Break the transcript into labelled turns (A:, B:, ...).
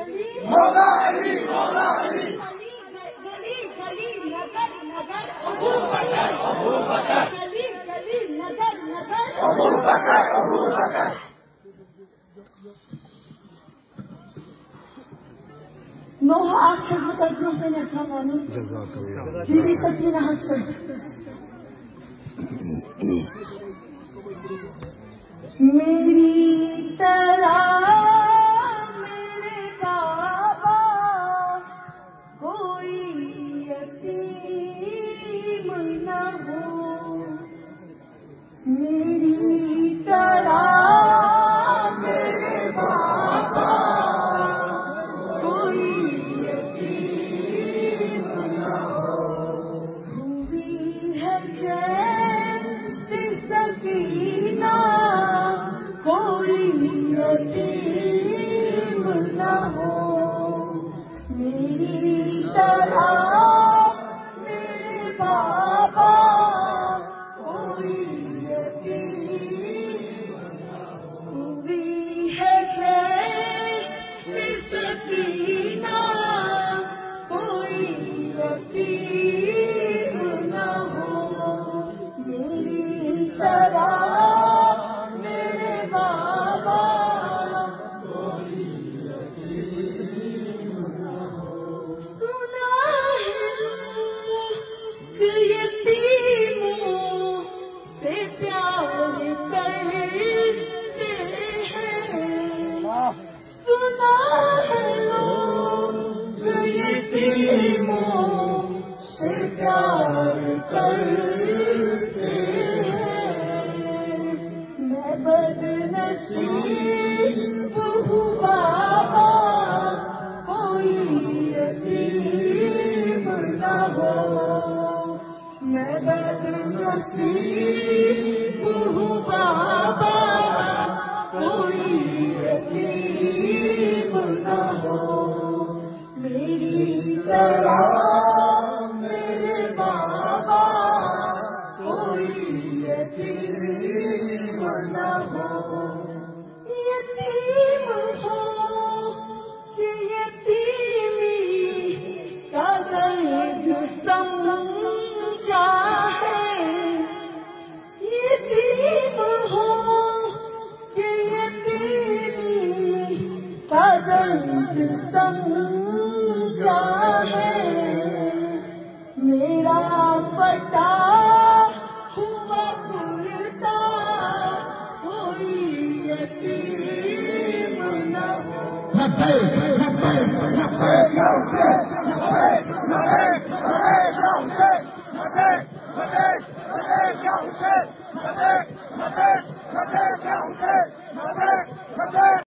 A: مولا علی مولا علی
B: گلی گلی نگر نگر
A: ابو بکر ابو بکر
B: گلی گلی نگر نگر
A: ابو بکر ابو بکر
B: نوحہ آپ شہادت گروہ میں نظر مانو بی بی سکینہ حسن میری طرح میرے بابا کوئی یتیم نہ ہو میری طرح میرے بابا کوئی یتیم نہ ہو ہوئی ہے چین سے سکینہ کوئی یتیم نہ ہو میری طرح میرے بابا کوئی یتیم ہوئی ہے چین سے سکینہ کوئی یتیم نہ ہو میری طرح میں بدنصیب ہوں بابا کوئی یتیم نہ ہو میں بدنصیب ہوں بابا کوئی یتیم نہ ہو میری طرح یتیم ہو کہ یتیمی کا درد سمجھا ہے یتیم ہو کہ یتیمی کا درد سمجھا ہے میرا فٹا ہوا کرتا کوئی یتیم نہ ہو
A: لبیک لبیک لبیک یا حسین